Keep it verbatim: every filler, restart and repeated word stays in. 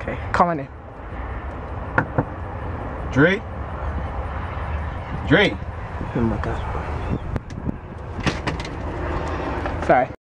Okay, call my name. Dre? Dre? Oh my God. Sorry.